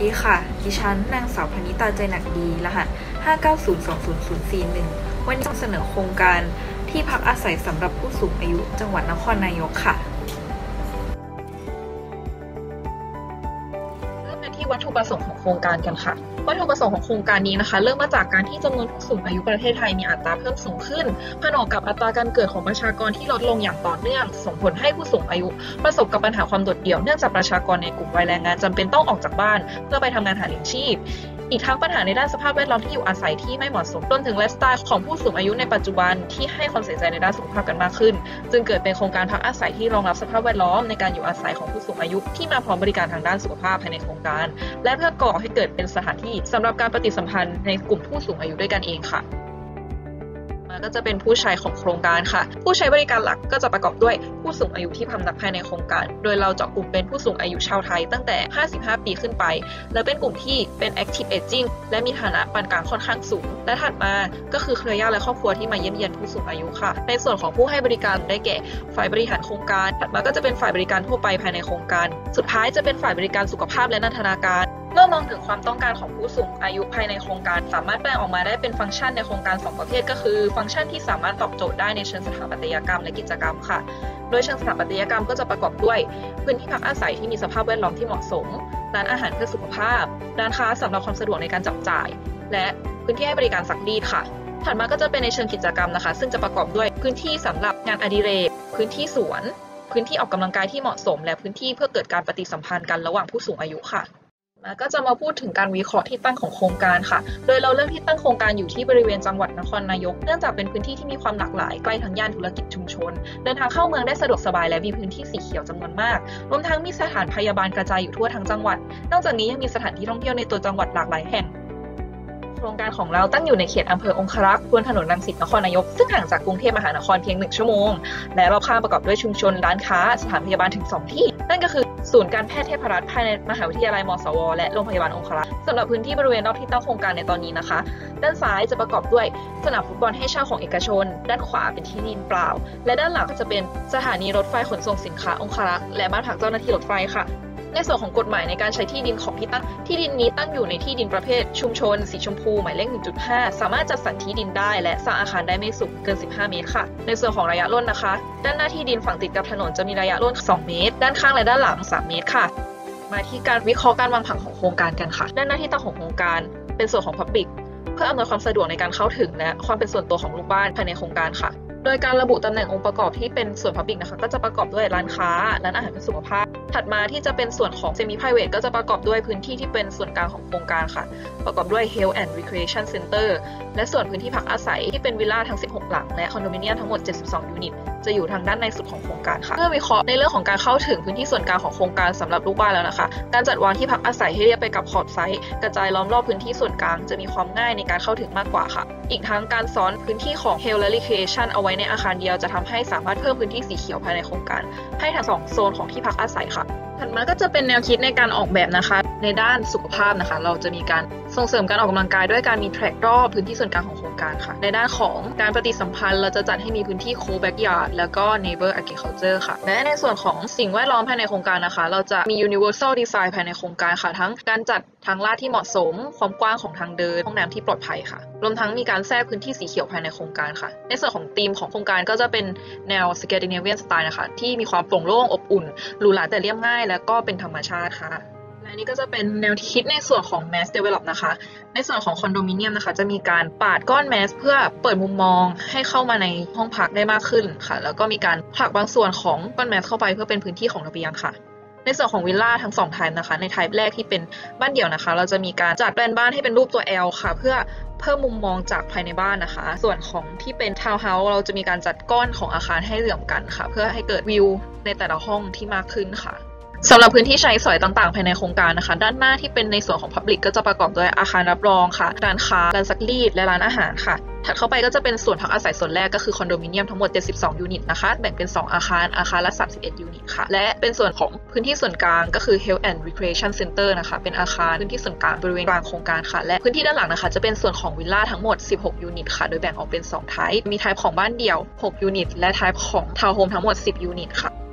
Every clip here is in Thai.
ดีค่ะดิฉันนางสาวพนิตาใจหนักดีรหัส 590200041 วันนี้จะเสนอโครงการที่พักอาศัยสำหรับผู้สูงอายุจังหวัดนครนายกค่ะเริ่มกันที่วัตถุประสงค์ของโครงการกันค่ะวัตถุประสงค์ของโครงการนี้นะคะเริ่มมาจากการที่จำนวนผู้สูงอายุประเทศไทยมีอัตราเพิ่มสูงขึ้นผนวกกับอัตราการเกิดของประชากรที่ลดลงอย่างต่อเนื่องส่งผลให้ผู้สูงอายุประสบกับปัญหาความโดดเดี่ยวเนื่องจากประชากรในกลุ่มวัยแรงงานจำเป็นต้องออกจากบ้านเพื่อไปทำงานหาเลี้ยงชีพอีกทั้งปัญหาในด้านสภาพแวดล้อมที่อยู่อาศัยที่ไม่เหมาะสมรวมถึงไลฟ์สไตล์ของผู้สูงอายุในปัจจุบันที่ให้ความใส่ใจในด้านสุขภาพกันมากขึ้นจึงเกิดเป็นโครงการพักอาศัยที่รองรับสภาพแวดล้อมในการอยู่อาศัยของผู้สูงอายุที่มาพร้อมบริการทางด้านสุขภาพภายในโครงการและเพื่อก่อให้เกิดเป็นสถานที่สำหรับการปฏิสัมพันธ์ในกลุ่มผู้สูงอายุด้วยกันเองค่ะก็จะเป็นผู้ใช้ของโครงการค่ะผู้ใช้บริการหลักก็จะประกอบด้วยผู้สูงอายุที่พำนักภายในโครงการโดยเราเจาะกลุ่มเป็นผู้สูงอายุชาวไทยตั้งแต่55 ปีขึ้นไปและเป็นกลุ่มที่เป็น active aging และมีฐานะปานกลางค่อนข้างสูงและถัดมาก็คือเครือญาติและครอบครัวที่มาเยี่ยมเยียนผู้สูงอายุค่ะในส่วนของผู้ให้บริการได้แก่ฝ่ายบริหารโครงการถัดมาก็จะเป็นฝ่ายบริการทั่วไปภายในโครงการสุดท้ายจะเป็นฝ่ายบริการสุขภาพและนันทนาการเมื่อมองถึงความต้องการของผู้สูงอายุภายในโครงการสามารถแบ่งออกมาได้เป็นฟังก์ชันในโครงการ2ประเภทก็คือฟังก์ชันที่สามารถตอบโจทย์ได้ในเชิงสถาปัตยกรรมและกิจกรรมค่ะโดยเชิงสถาปัตยกรรมก็จะประกอบด้วยพื้นที่พักอาศัยที่มีสภาพแวดล้อมที่เหมาะสมร้านอาหารเพื่อสุขภาพร้านค้าสำหรับความสะดวกในการจับจ่ายและพื้นที่ให้บริการซักรีดค่ะถัดมาก็จะเป็นในเชิงกิจกรรมนะคะซึ่งจะประกอบด้วยพื้นที่สำหรับงานอดิเรกพื้นที่สวนพื้นที่ออกกำลังกายที่เหมาะสมและพื้นที่เพื่อเกิดการปฏิสัมพันธ์กันระหว่างผู้สูงอายุค่ะก็จะมาพูดถึงการวิเคราะห์ที่ตั้งของโครงการค่ะโดยเราเลือกที่ตั้งโครงการอยู่ที่บริเวณจังหวัดนครนายกเนื่องจากเป็นพื้นที่ที่มีความหลากหลายใกล้ทางย่านธุรกิจชุมชนเดินทางเข้าเมืองได้สะดวกสบายและมีพื้นที่สีเขียวจำนวนมากรวมทั้งมีสถานพยาบาลกระจายอยู่ทั่วทั้งจังหวัดนอกจากนี้ยังมีสถานที่ท่องเที่ยวในตัวจังหวัดหลากหลายแห่งโครงการของเราตั้งอยู่ในเขตอำเภอองครักษ์บนถนนรังสิตนครนายกซึ่งห่างจากกรุงเทพมหานครเพียง1 ชั่วโมงและรอบข้างประกอบด้วยชุมชนร้านค้าสถานพยาบาลถึง2 ที่นั่นก็คือศูนย์การแพทย์เทพรัตน์ภายในมหาวิทยาลัยมศวและโรงพยาบาลองครักษ์สำหรับพื้นที่บริเวณรอบที่ตั้งโครงการในตอนนี้นะคะด้านซ้ายจะประกอบด้วยสนามฟุตบอลให้เช่าของเอกชนด้านขวาเป็นที่ดินเปล่าและด้านหลังก็จะเป็นสถานีรถไฟขนส่งสินค้าองครักษ์และบ้านพักเจ้าหน้าที่รถไฟค่ะในส่วนของกฎหมายในการใช้ที่ดินของที่ดินนี้ตั้งอยู่ในที่ดินประเภทชุมชนสีชมพูหมายเลข 1.5 สามารถจัดสรรที่ดินได้และสร้างอาคารได้ไม่สูงเกิน15 เมตรค่ะในส่วนของระยะร่นนะคะด้านหน้าที่ดินฝั่งติดกับถนนจะมีระยะร่น2 เมตรด้านข้างและด้านหลัง3 เมตรค่ะมาที่การวิเคราะห์การวางผังของโครงการกันค่ะด้านหน้าที่ตั้งของโครงการเป็นส่วนของ Public เพื่ออำนวยความสะดวกในการเข้าถึงและความเป็นส่วนตัวของลูกบ้านภายในโครงการค่ะโดยการระบุตำแหน่งองค์ประกอบที่เป็นส่วน Public นะคะก็จะประกอบด้วยร้านค้าร้านอาหารเพื่อสุขภาพถัดมาที่จะเป็นส่วนของ Semi Private ก็จะประกอบด้วยพื้นที่ที่เป็นส่วนกลางของโครงการค่ะประกอบด้วย Health and Recreation Center และส่วนพื้นที่พักอาศัยที่เป็นวิลล่าทั้ง16 หลังและคอนโดมิเนียมทั้งหมด72 ยูนิตจะอยู่ทางด้านในสุดของโครงการค่ะเมื่อวิเคราะห์ในเรื่องของการเข้าถึงพื้นที่ส่วนกลางของโครงการสำหรับลูกบ้านแล้วนะคะการจัดวางที่พักอาศัยให้เรียบไปกับขอบไซต์กระจายล้อมรอบพื้นที่ส่วนกลางจะมีความง่ายในการเข้าถึงมากกว่าค่ะอีกทั้งการซ้อนพื้นที่ของ Health และ Recreation เอาไว้ในอาคารเดียวจะทำให้สามารถเพิ่มพื้นที่สีเขียวภายในโครงการให้ทั้ง2 โซนของที่พักอาศัยค่ะถัดมาก็จะเป็นแนวคิดในการออกแบบนะคะในด้านสุขภาพนะคะเราจะมีการส่งเสริมการออกกำลังกายด้วยการมีแทร็กรอบพื้นที่ส่วนกลางของโครงการค่ะในด้านของการปฏิสัมพันธ์เราจะจัดให้มีพื้นที่โคแบ็กยาร์ดแล้วก็ Neighbor Agriculture ค่ะและในส่วนของสิ่งแวดล้อมภายในโครงการนะคะเราจะมี Universal Design ภายในโครงการค่ะทั้งการจัดทางลาดที่เหมาะสมความกว้างของทางเดินห้องน้ำที่ปลอดภัยค่ะรวมทั้งมีการแทรกพื้นที่สีเขียวภายในโครงการค่ะในส่วนของธีมของโครงการก็จะเป็นแนว Scandinavian Style นะคะที่มีความโปร่งโล่งอบอุ่นหรูหราแต่เรียบง่ายและก็เป็นธรรมชาติค่ะและนี่ก็จะเป็นแนวคิดในส่วนของ Mass Develop นะคะในส่วนของคอนโดมิเนียมนะคะจะมีการปาดก้อนแมสเพื่อเปิดมุมมองให้เข้ามาในห้องพักได้มากขึ้นค่ะแล้วก็มีการผลักบางส่วนของก้อนแมสเข้าไปเพื่อเป็นพื้นที่ของระเบียงค่ะในส่วนของวิลล่าทั้ง2 ไทป์นะคะในไทป์แรกที่เป็นบ้านเดี่ยวนะคะเราจะมีการจัดแปลนบ้านให้เป็นรูปตัว L ค่ะเพื่อเพิ่มมุมมองจากภายในบ้านนะคะส่วนของที่เป็นทาวน์เฮาส์เราจะมีการจัดก้อนของอาคารให้เหลื่อมกันค่ะเพื่อให้เกิดวิวในแต่ละห้องที่มากขึ้นค่ะสำหรับพื้นที่ใช้สอยต่างๆภายในโครงการนะคะด้านหน้าที่เป็นในส่วนของ Public ก็จะประกอบด้วยอาคารรับรองค่ะร้านค้าร้านซักรีดและร้านอาหารค่ะถัดเข้าไปก็จะเป็นส่วนพักอาศัยส่วนแรกก็คือคอนโดมิเนียมทั้งหมด72 ยูนิตนะคะแบ่งเป็น2 อาคารละ31 ยูนิตค่ะและเป็นส่วนของพื้นที่ส่วนกลางก็คือ Health and Recreation Center นะคะเป็นอาคารพื้นที่ส่วนกลางบริเวณกลางโครงการค่ะและพื้นที่ด้านหลังนะคะจะเป็นส่วนของวิลล่าทั้งหมด16 ยูนิตค่ะโดยแบ่งออกเป็น2 ไทป์มีไทป์ของบ้านเดี่ยว6 ยูนิตและไทป์ของทาวน์โฮมทั้งหมด10 ยูนิตค่ะใน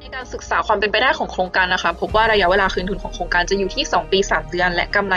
การศึกษาความเป็นไปได้ของโครงการนะคะพบว่าระยะเวลาคืนทุนของโครงการจะอยู่ที่2 ปี 3 เดือนและกำไร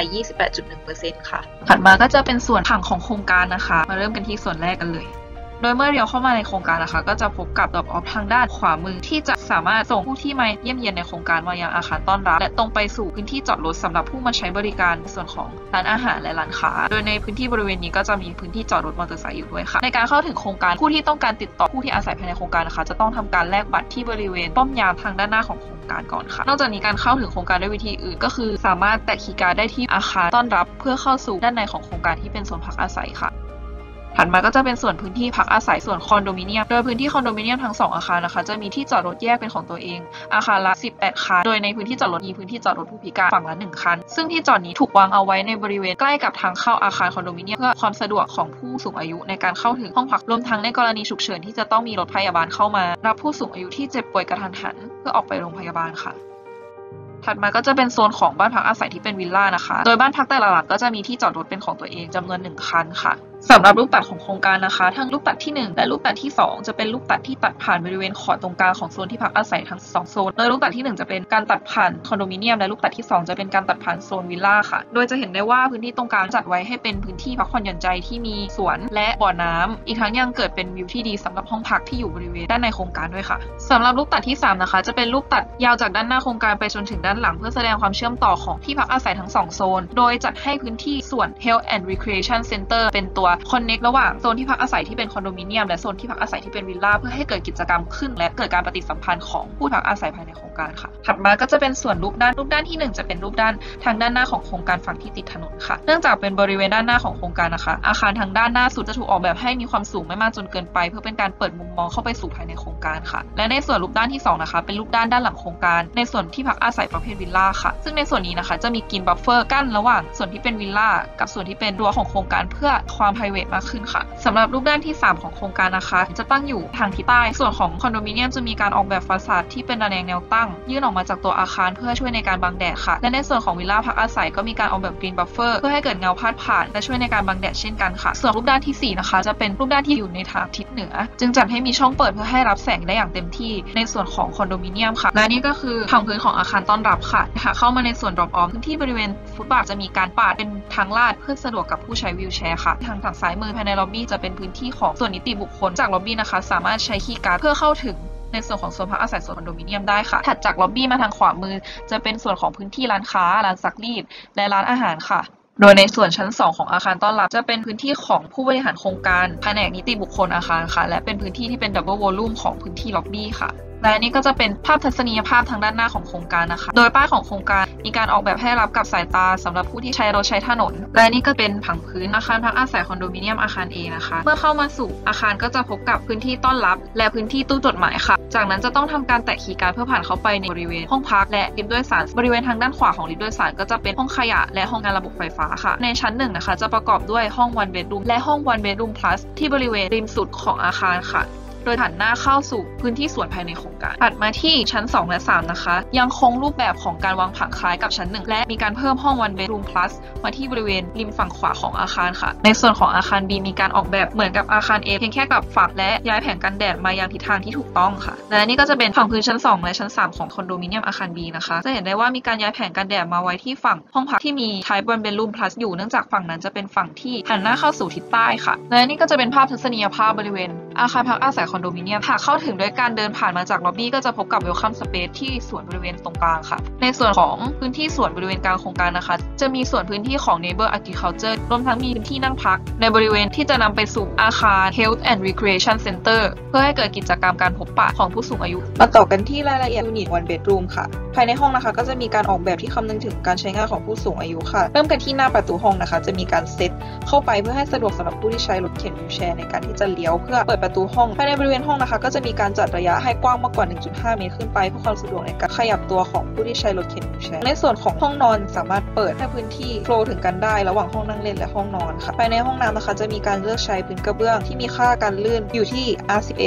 28.1% ค่ะถัดมาก็จะเป็นส่วนผังของโครงการนะคะมาเริ่มกันที่ส่วนแรกกันเลยโดยเมื่อเลี้ยวเข้ามาในโครงการนะคะก็จะพบกับดรอปออฟทางด้านขวามือที่จะสามารถส่งผู้ที่มาเยี่ยมเยียนในโครงการมายังอาคารต้อนรับและตรงไปสู่พื้นที่จอดรถสำหรับผู้มาใช้บริการในส่วนของร้านอาหารและร้านค้าโดยในพื้นที่บริเวณนี้ก็จะมีพื้นที่จอดรถมอเตอร์ไซค์อยู่ด้วยค่ะในการเข้าถึงโครงการผู้ที่ต้องการติดต่อผู้ที่อาศัยภายในโครงการนะคะจะต้องทำการแลกบัตรที่บริเวณป้อมยามทางด้านหน้าของโครงการก่อนค่ะนอกจากนี้การเข้าถึงโครงการด้วยวิธีอื่นก็คือสามารถแตะคีย์การ์ดได้ที่อาคารต้อนรับเพื่อเข้าสู่ด้านในของโครงการที่เป็นโซนพักอาศัยค่ะถัดมาก็จะเป็นส่วนพื้นที่พักอาศัยส่วนคอนโดมิเนียมโดยพื้นที่คอนโดมิเนียมทั้ง2อาคารนะคะจะมีที่จอดรถแยกเป็นของตัวเองอาคารละ18คันโดยในพื้นที่จอดรถมีพื้นที่จอดรถผู้พิการฝั่งละ1คันซึ่งที่จอดนี้ถูกวางเอาไว้ในบริเวณใกล้กับทางเข้าอาคารคอนโดมิเนียมเพื่อความสะดวกของผู้สูงอายุในการเข้าถึงห้องพักรวมทั้งในกรณีฉุกเฉินที่จะต้องมีรถพยาบาลเข้ามารับผู้สูงอายุที่เจ็บป่วยกระทันหันเพื่อออกไปโรงพยาบาลค่ะถัดมาก็จะเป็นโซนของบ้านพักอาศัยที่เป็นวิลล่านะคะโดยบ้านพักแต่ละหลังก็จะมีที่จอดรถเป็นของตัวเองจำนวน1คันค่ะสำหรับลูกตัดของโครงการนะคะทั้งลูกตัดที่1และลูกตัดที่2จะเป็นลูกตัดที่ตัดผ่านบริเวณขอบตรงกลางของโซนที่พักอาศัยทั้ง2โซนโดยลูกตัดที่1จะเป็นการตัดผ่านคอนโดมิเนียมและลูกตัดที่2จะเป็นการตัดผ่านโซนวิลล่าค่ะโดยจะเห็นได้ว่าพื้นที่ตรงกลางจัดไว้ให้เป็นพื้นที่พักผ่อนหย่อนใจที่มีสวนและบ่อน้ำอีกทั้งยังเกิดเป็นวิวที่ดีสำหรับห้องพักที่อยู่บริเวณด้านในโครงการด้วยค่ะสำหรับลูกตัดที่3นะคะจะเป็นลูกตัดยาวจากด้านหน้าโครงการไปจนถึงด้านหลังเพื่อแสดงความเชื่อมต่อของที่พักอาศัยทั้ง2โซนโดยจัดให้พื้นที่ส่วน Health and Recreation Center เป็นตัว connect ระหว่างโซนที่พักอาศัยที่เป็นคอนโดมิเนียมและโซนที่พักอาศัยที่เป็นวิลล่าเพื่อให้เกิดกิจกรรมขึ้นและเกิดการปฏิสัมพันธ์ของผู้พักอาศัยภายในโครงการค่ะถัดมาก็จะเป็นส่วนรูปด้านที่1จะเป็นรูปด้านทางด้านหน้าของโครงการฝั่งที่ติดถนนค่ะเนื่องจากเป็นบริเวณด้านหน้าของโครงการนะคะอาคารทางด้านหน้าสุดจะถูกออกแบบให้มีความสูงไม่มากจนเกินไปเพื่อเป็นการเปิดมุมมองเข้าไปสู่ภายในโครงการค่ะและในส่วนรูปด้านที่2นะคะเป็นรูปด้านหลังโครงการในส่วนที่พักอาศัยประเภทวิลล่าค่ะซึ่งในส่วนนี้นะคะจะมีกรีนบัฟเฟอร์กั้นระหว่างส่วนที่เป็นวิลล่ากับส่วนที่เป็นรั้วของโครงการเพื่อความไพรเวทมากขึ้นค่ะสำหรับรูปด้านที่3ของโครงการนะคะจะตั้งอยู่ทางทิศใต้ส่วนของคอนโดมิเนียมจะมีการออกแบบฟาซาดที่เป็นระแนงแนวตั้งยื่นออกมาจากตัวอาคารเพื่อช่วยในการบังแดดค่ะและในส่วนของวิลล่าพักอาศัยก็มีการออกแบบกรีนบัฟเฟอร์เพื่อให้เกิดเงาพาดผ่านและช่วยในการบังแดดเช่นกันค่ะส่วนรูปด้านที่4นะคะจะเป็นรูปด้านที่อยู่ในทางทิศเหนือจึงจัดให้มีช่องเปิดเพื่อให้รับแสงได้อย่างเต็มที่ในส่วนของคอนโดมิเนียมค่ะและนี่ก็คือผังพื้นของอาคารต้อนรับค่ะเข้ามาในส่วน drop off พื้นที่บริเวณฟุตบาทจะมีการปาดเป็นทางลาดเพื่อสะดวกกับผู้ใช้วีลแชร์ค่ะทางฝั่งซ้ายมือภายในล็อบบี้จะเป็นพื้นที่ของส่วนนิติบุคคลจากล็อบบี้นะคะสามารถใช้คีย์การ์ดเพื่อเข้าถึงในส่วนของโซนพักอาศัยโซนคอนโดมิเนียมได้ค่ะถัดจากล็อบบี้มาทางขวามือจะเป็นส่วนของพื้นที่ร้านค้าร้านซักรีดและร้านอาหารค่ะโดยในส่วนชั้น2ของอาคารต้อนรับจะเป็นพื้นที่ของผู้บริหารโครงการแผนกนิติบุคคลอาคารค่ะและเป็นพื้นที่ที่เป็นดับเบิลวอลลุ่มของพื้นที่ล็อบบี้ค่ะและนี่ก็จะเป็นภาพทัศนียภาพทางด้านหน้าของโครงการนะคะโดยป้ายของโครงการมีการออกแบบให้รับกับสายตาสำหรับผู้ที่ใช้รถใช้ถนนและนี่ก็เป็นผังพื้นอาคารพักอาศัยคอนโดมิเนียมอาคาร A นะคะเมื่อเข้ามาสู่อาคารก็จะพบกับพื้นที่ต้อนรับและพื้นที่ตู้จดหมายค่ะจากนั้นจะต้องทำการแตะคีย์การ์ดเพื่อผ่านเข้าไปในบริเวณห้องพักและลิฟต์โดยสารบริเวณทางด้านขวาของลิฟต์โดยสารก็จะเป็นห้องขยะและห้องงานระบบไฟฟ้าค่ะในชั้น1นะคะจะประกอบด้วยห้อง one bedroom และห้อง one bedroom plus ที่บริเวณริมสุดของอาคารค่ะโดยหันหน้าเข้าสู่พื้นที่สวนภายในโครงการถัดมาที่ชั้น2และ3นะคะยังคงรูปแบบของการวางผังคล้ายกับชั้น1และมีการเพิ่มห้อง one bedroom plus มาที่บริเวณริมฝั่งขวาของอาคารค่ะในส่วนของอาคาร B มีการออกแบบเหมือนกับอาคาร A เพียงแค่กับฝักและย้ายแผงกันแดดมายังทิศทางที่ถูกต้องค่ะและนี่ก็จะเป็นผังพื้นชั้น2และชั้น3ของคอนโดมิเนียมอาคาร B นะคะจะเห็นได้ว่ามีการย้ายแผงกันแดดมาไว้ที่ฝั่งห้องพักที่มี type one bedroom plus อยู่เนื่องจากฝั่งนั้นจะเป็นฝั่งที่หันหน้าเข้าสู่ทิศใต้ค่ะและนี่ก็จะเป็นภาพทัศนียภาพบริเวณอาคารพักอาศัยคอนโดมิเนียมเข้าถึงด้วยการเดินผ่านมาจากล็อบบี้ก็จะพบกับ Welcome Space ที่สวนบริเวณตรงกลางค่ะในส่วนของพื้นที่สวนบริเวณกลางโครงการนะคะจะมีส่วนพื้นที่ของ Neighbor Agriculture รวมทั้งมีพื้นที่นั่งพักในบริเวณที่จะนำไปสู่อาคาร Health and Recreation Center เพื่อให้เกิดกิจกรรมการพบปะของผู้สูงอายุมาต่อกันที่รายละเอียดยูนิต one bedroom ค่ะภายในห้องนะคะก็จะมีการออกแบบที่คำนึงถึงการใช้งานของผู้สูงอายุค่ะเริ่มกันที่หน้าประตูห้องนะคะจะมีการเซตเข้าไปเพื่อให้สะดวกสำหรับผู้ที่ใช้รถเข็นวีลแชร์ในการที่จะเลี้ยวเพื่อเปิดประตูห้องภายในบริเวณห้องนะคะก็จะมีการจัดระยะให้กว้างมากกว่า 1.5 เมตรขึ้นไปเพื่อความสะดวกในการขยับตัวของผู้ที่ใช้รถเข็นวีลแชร์ในส่วนของห้องนอนสามารถเปิดให้พื้นที่โฟลว์ถึงกันได้ระหว่างห้องนั่งเล่นและห้องนอนค่ะภายในห้องน้ำนะคะจะมีการเลือกใช้พื้นกระเบื้องที่มีค่าการลื่นอยู่ที่ R11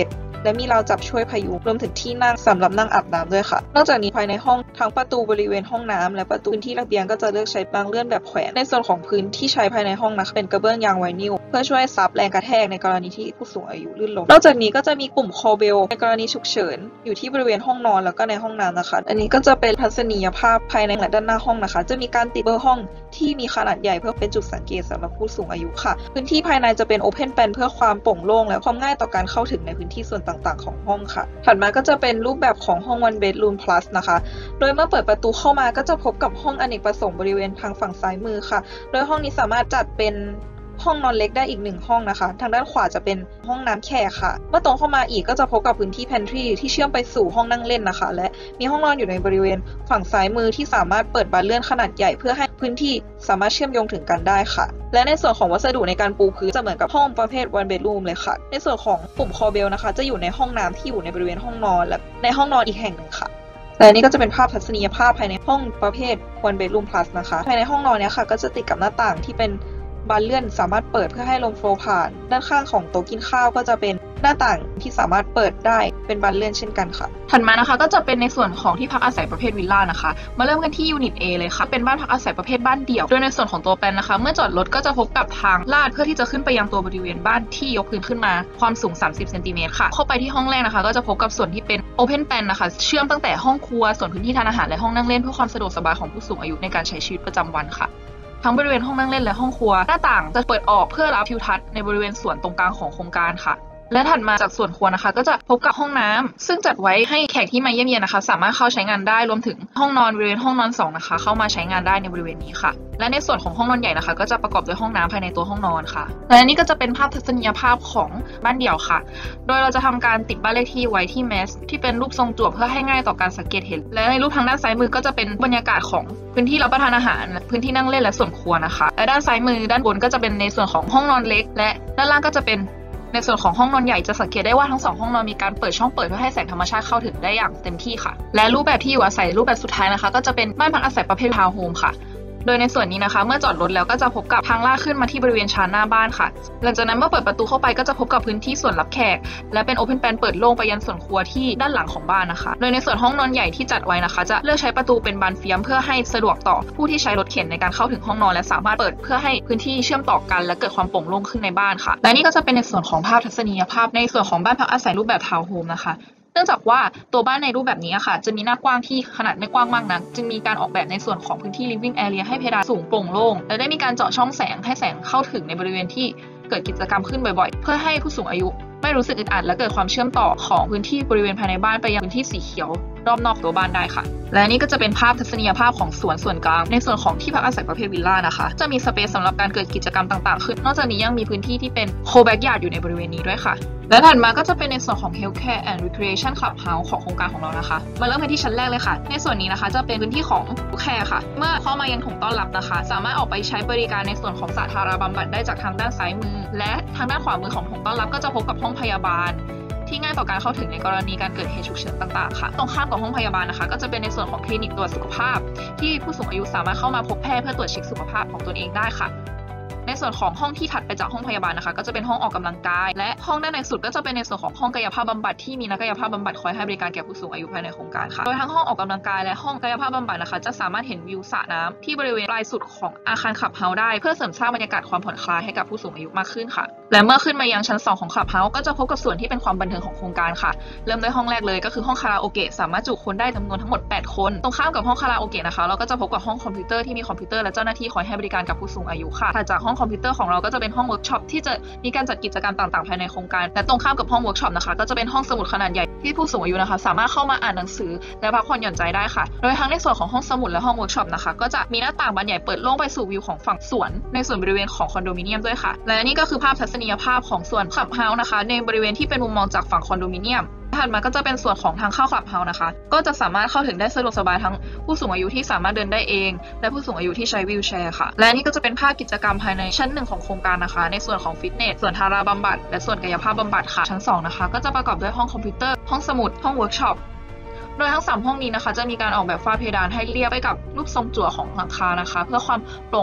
และมีราวจับช่วยพยุงรวมถึงที่นั่งสำหรับนั่งอาบน้ำด้วยค่ะนอกจากนี้ภายในห้องทั้งประตูบริเวณห้องน้ำและประตูที่ระเบียงก็จะเลือกใช้รางเลื่อนแบบแขวนในส่วนของพื้นที่ใช้ภายในห้องนะคะเป็นกระเบื้องยางไวนิลเพื่อช่วยซับแรงกระแทกในกรณีที่ผู้สูงอายุลื่นล้มนอกจากนี้ก็จะมีปุ่มคอเบลในกรณีฉุกเฉินอยู่ที่บริเวณห้องนอนแล้วก็ในห้องน้ำนะคะอันนี้ก็จะเป็นทัศนียภาพภายในและด้านหน้าห้องนะคะจะมีการติดเบอร์ห้องที่มีขนาดใหญ่เพื่อเป็นจุดสังเกตสำหรับผู้สูงอายุค่ะพื้นที่ภายในจะเป็นโอเพนแปลนเพื่อความโปร่งโล่งและความง่ายต่อการเข้าถึงในพื้นที่ส่วนต่างๆของห้องค่ะถัดมาก็จะเป็นรูปแบบของห้อง one bedroom plus นะคะโดยเมื่อเปิดประตูเข้ามาก็จะพบกับห้องอเนกประสงค์บริเวณทางฝั่งซ้ายมือค่ะโดยห้องนี้สามารถจัดเป็นห้องนอนเล็กได้อีก1ห้องนะคะทางด้านขวาจะเป็นห้องน้ำแขกค่ะเมื่อตรงเข้ามาอีกก็จะพบกับพื้นที่ pantry ที่เชื่อมไปสู่ห้องนั่งเล่นนะคะและมีห้องนอนอยู่ในบริเวณฝั่งซ้ายมือที่สามารถเปิดบานเลื่อนขนาดใหญ่เพื่อให้พื้นที่สามารถเชื่อมโยงถึงกันได้ค่ะและในส่วนของวัสดุในการปูพื้นจะเหมือนกับห้องประเภท one bedroom เลยค่ะในส่วนของปุ่มคอเบลนะคะจะอยู่ในห้องน้ำที่อยู่ในบริเวณห้องนอนและในห้องนอนอีกแห่งหนึ่งค่ะและนี่ก็จะเป็นภาพทัศนียภาพภายในห้องประเภท one bedroom plus นะคะภายในห้องนอนเนี่ยค่ะก็จะติดกับหน้าต่างที่เป็นบานเลื่อนสามารถเปิดเพื่อให้ลมโฟลว์ผ่านด้านข้างของโต๊ะกินข้าวก็จะเป็นหน้าต่างที่สามารถเปิดได้เป็นบานเลื่อนเช่นกันค่ะถัดมานะคะก็จะเป็นในส่วนของที่พักอาศัยประเภทวิลล่านะคะมาเริ่มกันที่ยูนิต A เลยค่ะเป็นบ้านพักอาศัยประเภทบ้านเดี่ยวโดยในส่วนของตัวแปลนนะคะเมื่อจอดรถก็จะพบกับทางลาดเพื่อที่จะขึ้นไปยังตัวบริเวณบ้านที่ยกพื้นขึ้นมาความสูง30เซนติเมตรค่ะเข้าไปที่ห้องแรกนะคะก็จะพบกับส่วนที่เป็นโอเพนแปลนนะคะเชื่อมตั้งแต่ห้องครัวส่วนพื้นที่ทานอาหารและห้องนั่งเล่นเพื่อความสะดวกสบายของผู้สูงอายุในการใช้ชีวิตประจำวันค่ะทั้งบริเวณห้องนั่งเล่นและห้องครัวหน้าต่างจะเปิดออกเพื่อรับทิวทัศน์ในบริเวณส่วนตรงกลางของโครงการค่ะและถัดมาจากส่วนครัวนะคะก็จะพบกับห้องน้ำซึ่งจัดไว้ให้แขกที่มาเยี่ยมเยียนนะคะสามารถเข้าใช้งานได้รวมถึงห้องนอนบริเวณห้องนอน2นะคะเข้ามาใช้งานได้ในบริเวณนี้ค่ะและในส่วนของห้องนอนใหญ่นะคะก็จะประกอบด้วยห้องน้ำภายในตัวห้องนอนค่ะและนี่ก็จะเป็นภาพทัศนียภาพของบ้านเดี่ยวค่ะโดยเราจะทำการติดบ้านเลขที่ไว้ที่แมสที่เป็นรูปทรงจั่วเพื่อให้ง่ายต่อการสังเกตเห็นและในรูปทางด้านซ้ายมือก็จะเป็นบรรยากาศของพื้นที่รับประทานอาหารพื้นที่นั่งเล่นและส่วนครัวนะคะและด้านซ้ายมือด้านบนก็จะเป็นในส่วนของห้องนอนเล็กและด้านล่างก็จะเป็นในส่วนของห้องนอนใหญ่จะสังเกตได้ว่าทั้ง2ห้องนอนมีการเปิดช่องเปิดเพื่อให้แสงธรรมชาติเข้าถึงได้อย่างเต็มที่ค่ะและรูปแบบที่อยู่อาศัยรูปแบบสุดท้ายนะคะก็จะเป็นบ้านพักอาศัยประเภททาวน์โฮมค่ะโดยในส่วนนี้นะคะเมื่อจอดรถแล้วก็จะพบกับทางลาดขึ้นมาที่บริเวณชานหน้าบ้านค่ะหลังจากนั้นเมื่อเปิดประตูเข้าไปก็จะพบกับพื้นที่ส่วนรับแขกและเป็นโอเพนแปลนเปิดโล่งไปยันส่วนครัวที่ด้านหลังของบ้านนะคะโดยในส่วนห้องนอนใหญ่ที่จัดไว้นะคะจะเลือกใช้ประตูเป็นบานเฟียมเพื่อให้สะดวกต่อผู้ที่ใช้รถเข็นในการเข้าถึงห้องนอนและสามารถเปิดเพื่อให้พื้นที่เชื่อมต่อกันและเกิดความโปร่งโล่งขึ้นในบ้านค่ะและนี่ก็จะเป็นในส่วนของภาพทัศนียภาพในส่วนของบ้านพักอาศัยรูปแบบทาวน์โฮมนะคะเนื่องจากว่าตัวบ้านในรูปแบบนี้ค่ะจะมีหน้ากว้างที่ขนาดไม่กว้างมากนักจึงมีการออกแบบในส่วนของพื้นที่ living area ให้เพดานสูงโปร่งโล่งและได้มีการเจาะช่องแสงให้แสงเข้าถึงในบริเวณที่เกิดกิจกรรมขึ้นบ่อยๆเพื่อให้ผู้สูงอายุไม่รู้สึกอึดอัดและเกิดความเชื่อมต่อของพื้นที่บริเวณภายในบ้านไปยังพื้นที่สีเขียวรอบนอกตัวบ้านได้ค่ะและนี่ก็จะเป็นภาพทัศนียภาพของสวนส่วนกลางในส่วนของที่พักอาศัยประเภทวิลล่านะคะจะมีสเปซสำหรับการเกิดกิจกรรมต่างๆขึ้นนอกจากนี้ยังมีพื้นที่ที่เป็นโคแบ็กยาร์ดอยู่ในบริเวณนี้ด้วยค่ะและถัดมาก็จะเป็นในส่วนของ Healthcare and Recreation Clubhouse ของโครงการของเรานะคะมาเริ่มกันที่ชั้นแรกเลยค่ะในส่วนนี้นะคะจะเป็นพื้นที่ของผู้แคร์ค่ะเมื่อเข้ามายังถุงต้อนรับนะคะสามารถออกไปใช้บริการในส่วนของสาธารณบำบัดได้จากทางด้านซ้ายมือและทางด้านขวามือของถุงต้อนรับก็จะพบกับห้องพยาบาลที่ง่ายต่อการเข้าถึงในกรณีการเกิดเหตุฉุกเฉินต่างๆค่ะตรงข้ามกับห้องพยาบาลนะคะก็จะเป็นในส่วนของคลินิกตรวจสุขภาพที่ผู้สูงอายุสามารถเข้ามาพบแพทย์เพื่อตรวจเช็คสุขภาพของตนเองได้ค่ะในส่วนของห้องที่ถัดไปจากห้องพยาบาลนะคะก็จะเป็นห้องออกกำลังกายและห้องด้านในสุดก็จะเป็นในส่วนของห้องกายภาพบำบัดที่มีนักกายภาพบำบัดคอยให้บริการแก่ผู้สูงอายุภายในโครงการค่ะโดยทั้งห้องออกกำลังกายและห้องกายภาพบำบัดนะคะจะสามารถเห็นวิวสระน้ำที่บริเวณปลายสุดของอาคารคลับเฮาส์ได้เพื่อเสริมสร้างบรรยากาศความผ่อนคลายให้กับผู้สูงอายุมากขึ้นค่ะและเมื่อขึ้นมายังชั้น2ของคลับเฮาส์ก็จะพบกับส่วนที่เป็นความบันเทิงของโครงการค่ะเริ่มด้วยห้องแรกเลยก็คือห้องคาราโอเกะสามารถจุคนได้จำนวนทั้งหมด8คนตรงข้ามกับห้องคาราโอเกะนะคะเราก็จะพบกับห้องคอมพิวเตอร์ที่มีคอมพิวเตอร์และเจ้าหน้าที่คอยให้บริการกับผู้สูงอายุค่ะถัดจากห้องคอมพิวเตอร์ของเราก็จะเป็นห้องเวิร์กช็อปที่จะมีการจัดกิจกรรมต่างๆภายในโครงการและตรงข้ามกับห้องเวิร์กช็อปนะคะก็จะเป็นห้องสมุดขนาดใหญ่ที่ผู้สูงอายุนะคะสามารถเข้ามาอ่านหนังสือและพักผ่อนหย่อนใจได้ค่ะโดยทั้งในส่วนของห้องสมุดและห้องเวิร์กช็อปนะคะก็จะมีหน้าต่างบานใหญ่เปิดโล่งไปสู่วิวของฝั่งสวนในส่วนบริเวณของคอนโดมิเนียมด้วยค่ะและนี่ก็คือภาพทัศนียภาพของส่วนคลับเฮาส์นะคะในบริเวณที่เป็นมุมมองจากฝั่งคอนโดมิเนียมถัดมาก็จะเป็นส่วนของทางเข้าคลับเฮาส์นะคะก็จะสามารถเข้าถึงได้สะดวกสบายทั้งผู้สูงอายุที่สามารถเดินได้เองและผู้สูงอายุที่ใช้วีลแชร์ค่ะและนี่ก็จะเป็นภาพกิจกรรมภายในชั้น1ของโครงการนะคะในส่วนของฟิตเนสส่วนทาราบำบัดและส่วนกายภาพบำบัดค่ะชั้น2นะคะก็จะประกอบด้วยห้องคอมพิวเตอร์ห้องสมุดห้องเวิร์กช็อปโดยทั้ง3ห้องนี้นะคะจะมีการออกแบบฝ้าเพดานให้เรียบไปกับรูปทรงจั่วของหลังคานะคะเพื่อความโปร่งโล่ง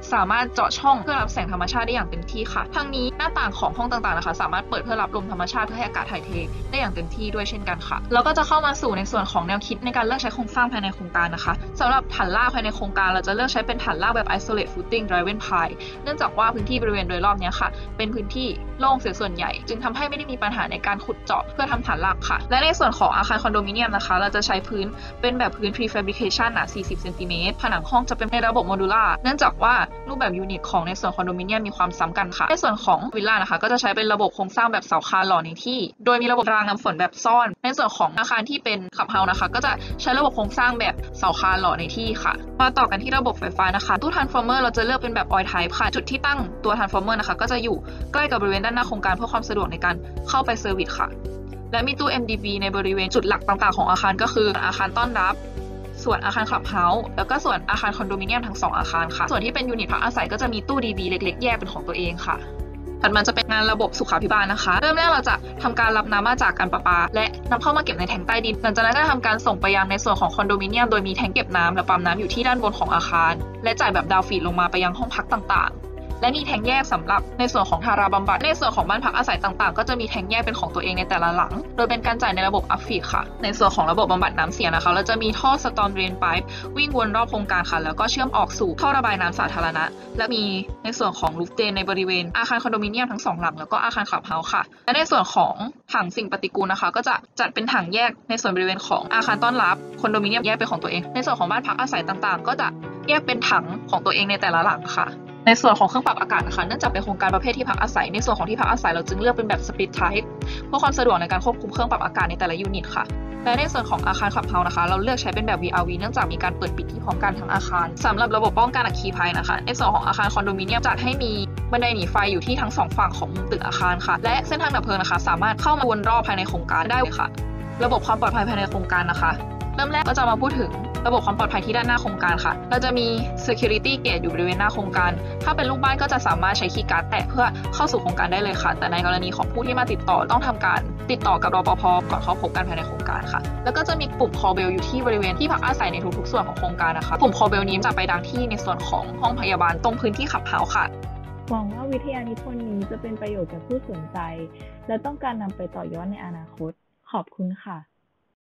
สามารถเจาะช่องเพื่อรับแสงธรรมชาติได้อย่างเต็มที่ค่ะทั้งนี้หน้าต่างของห้องต่างๆนะคะสามารถเปิดเพื่อรับลมธรรมชาติเพื่อให้อากาศถ่ายเทได้อย่างเต็มที่ด้วยเช่นกันค่ะแล้วก็จะเข้ามาสู่ในส่วนของแนวคิดในการเลือกใช้โครงสร้างภายในโครงการนะคะสำหรับฐานรากภายในโครงการเราจะเลือกใช้เป็นฐานรากแบบ isolate footing driven pile เนื่องจากว่าพื้นที่บริเวณโดยรอบนี้ค่ะเป็นพื้นที่โล่งเสียส่วนใหญ่จึงทำให้ไม่ได้มีปัญหาในการขุดเจาะเพื่อทำฐานรากค่ะและในส่วนของอาคารคอนโดมิเนียมนะคะเราจะใช้พื้นเป็นแบบพื้น prefabrication หนา40 เซนติเมตรผนังห้องจะเป็นในระบบโมดูล่าเนื่องจากว่ารูปแบบยูนิตของในส่วนคอนโดมิเนียมมีความซ้ำกันค่ะในส่วนของวิลล่านะคะก็จะใช้เป็นระบบโครงสร้างแบบเสาคานหล่อในที่โดยมีระบบรางน้ำฝนแบบซ่อนในส่วนของอาคารที่เป็นคลับเฮาส์นะคะก็จะใช้ระบบโครงสร้างแบบเสาคานหล่อในที่ค่ะมาต่อกันที่ระบบไฟฟ้านะคะตู้ทรานส์ฟอร์เมอร์เราจะเลือกเป็นแบบ oil type ค่ะจุดที่ตั้งตัวทรานส์ฟอร์เมอร์นะคะก็จะอยู่ใกล้กับบริเวณด้านหน้าโครงการเพื่อความสะดวกในการเข้าไปเซอร์วิสค่ะและมีตู้ MDB ในบริเวณจุดหลักต่างๆของอาคารก็คืออาคารต้อนรับส่วนอาคารคลับเฮาส์แล้วก็ส่วนอาคารคอนโดมิเนียมทั้ง2อาคารค่ะส่วนที่เป็นยูนิตพักอาศัยก็จะมีตู้ DB เล็กๆแยกเป็นของตัวเองค่ะถัดมาจะเป็นงานระบบสุขาภิบาลนะคะเริ่มแรกเราจะทำการรับน้ำมาจากการประปาและนำเข้ามาเก็บในแทงใต้ดินหลังจากนั้นก็ทำการส่งไปยังในส่วนของคอนโดมิเนียมโดยมีแทงเก็บน้ำและปั๊มน้ำอยู่ที่ด้านบนของอาคารและจ่ายแบบดาวฟีดลงมาไปยังห้องพักต่างๆและมีแทงแยกสำหรับในส่วนของทาราบำบัดในส่วนของบ้านพักอาศัยต่างๆก็จะมีแทงแยกเป็นของตัวเองในแต่ละหลังโดยเป็นการจ่ายในระบบอัพฟีดค่ะในส่วนของระบบบำบัดน้ำเสียนะคะเราจะมีท่อสตอร์มเดรนไพป์วิ่งวนรอบโครงการค่ะแล้วก็เชื่อมออกสู่ท่อระบายน้ำสาธารณะและมีในส่วนของรูฟเดนในบริเวณอาคารคอนโดมิเนียมทั้ง2หลังแล้วก็อาคารคลับเฮาส์ค่ะและในส่วนของถังสิ่งปฏิกูลนะคะก็จะจัดเป็นถังแยกในส่วนบริเวณของอาคารต้อนรับคอนโดมิเนียมแยกเป็นของตัวเองในส่วนของบ้านพักอาศัยต่างๆก็จะแยกเป็นถังของตัวเองในแต่ละหลังค่ะในส่วนของเครื่องปรับอากาศนะคะเนื่องจากเป็นโครงการประเภทที่พักอาศัยในส่วนของที่พักอาศัยเราจึงเลือกเป็นแบบ split type เพื่อความสะดวกในการควบคุมเครื่องปรับอากาศในแต่ละยูนิตค่ะและในส่วนของอาคารคลับเฮาส์นะคะเราเลือกใช้เป็นแบบ VRV เนื่องจากมีการเปิดปิดที่พร้อมกันทั้งอาคารสำหรับระบบป้องกันอัคคีภัยนะคะในส่วนของอาคารคอนโดมิเนียมจัดให้มีบันไดหนีไฟอยู่ที่ทั้ง2ฝั่งของตึกอาคารค่ะและเส้นทางดับเพลิงนะคะสามารถเข้ามาวนรอบภายในโครงการได้เลยค่ะระบบความปลอดภัยภายในโครงการนะคะเริ่มแรกก็จะมาพูดถึงระบบความปลอดภัยที่ด้านหน้าโครงการค่ะเราจะมี security gate อยู่บริเวณหน้าโครงการถ้าเป็นลูกบ้านก็จะสามารถใช้คีย์การ์ดแตะเพื่อเข้าสู่โครงการได้เลยค่ะแต่ในกรณีของผู้ที่มาติดต่อต้องทำการติดต่อกับรปภ.ก่อนเข้าพบกันภายในโครงการค่ะแล้วก็จะมีปุ่ม call bell อยู่ที่บริเวณที่พักอาศัยในทุกๆส่วนของโครงการนะคะปุ่ม call bell นี้จะไปดังที่ในส่วนของห้องพยาบาลตรงพื้นที่ขับเฮาส์ค่ะหวังว่าวิทยานิพนธ์นี้จะเป็นประโยชน์แก่ผู้สนใจและต้องการนำไปต่อยอดในอนาคตขอบคุณค่ะ